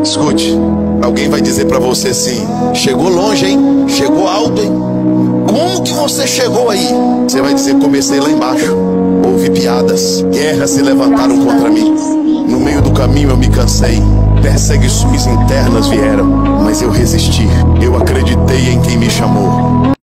Escute, alguém vai dizer pra você assim: chegou longe, hein? Chegou alto, hein? Como que você chegou aí? Você vai dizer: comecei lá embaixo. Ouvi piadas, guerras se levantaram contra mim. No meio do caminho eu me cansei. Perseguições internas vieram, mas eu resisti. Eu acreditei em quem me chamou.